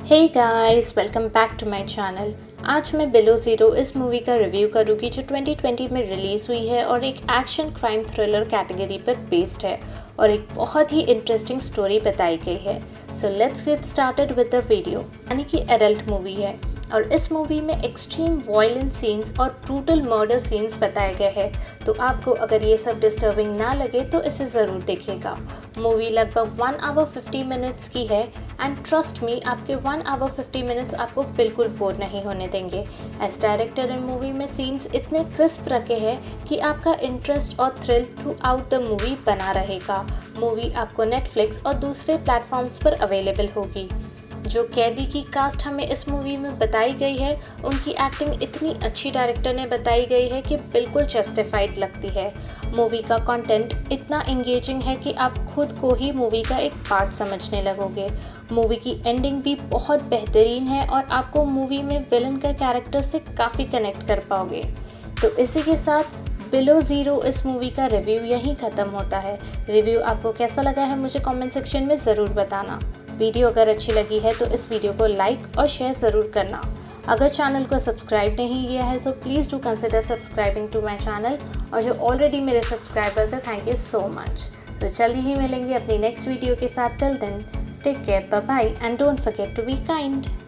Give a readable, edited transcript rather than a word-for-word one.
Hey guys, welcome back to my channel. आज मैं बेलोज़ेरो इस मूवी का रिव्यू करूँगी जो 2020 में रिलीज़ हुई है और एक एक्शन क्राइम थ्रिलर कैटेगरी पर बेस्ड है और एक बहुत ही इंटरेस्टिंग स्टोरी बताई गई है। So let's get started with the video. यानी कि एडल्ट मूवी है और इस मूवी में एक्सट्रीम वायलेंट सीन्स और ब्रूटल मर्डर सीन्स बताए गए हैं। तो आपको अगर ये सब डिस्टर्बिंग ना लगे तो इसे ज़रूर देखिएगा। मूवी लगभग 1 आवर 50 मिनट्स की है एंड ट्रस्ट मी, आपके 1 आवर 50 मिनट्स आपको बिल्कुल बोर नहीं होने देंगे। एज डायरेक्टर इन मूवी में सीन्स इतने क्रिस्प रखे हैं कि आपका इंटरेस्ट और thrill throughout the movie बना रहेगा। मूवी आपको नेटफ्लिक्स और दूसरे प्लेटफॉर्म्स पर अवेलेबल होगी। जो कैदी की कास्ट हमें इस मूवी में बताई गई है, उनकी एक्टिंग इतनी अच्छी डायरेक्टर ने बताई गई है कि बिल्कुल जस्टिफाइड लगती है। मूवी का कंटेंट इतना एंगेजिंग है कि आप खुद को ही मूवी का एक पार्ट समझने लगोगे। मूवी की एंडिंग भी बहुत बेहतरीन है और आपको मूवी में विलन का कैरेक्टर से काफ़ी कनेक्ट कर पाओगे। तो इसी के साथ बेलोज़ेरो इस मूवी का रिव्यू यहीं ख़त्म होता है। रिव्यू आपको कैसा लगा है मुझे कमेंट सेक्शन में ज़रूर बताना। वीडियो अगर अच्छी लगी है तो इस वीडियो को लाइक और शेयर ज़रूर करना। अगर चैनल को सब्सक्राइब नहीं किया है तो please do consider subscribing to my channel, और जो ऑलरेडी मेरे सब्सक्राइबर्स हैं, थैंक यू सो मच। तो जल्दी ही मिलेंगे अपनी नेक्स्ट वीडियो के साथ। Till then take care, bye bye and don't forget to be kind.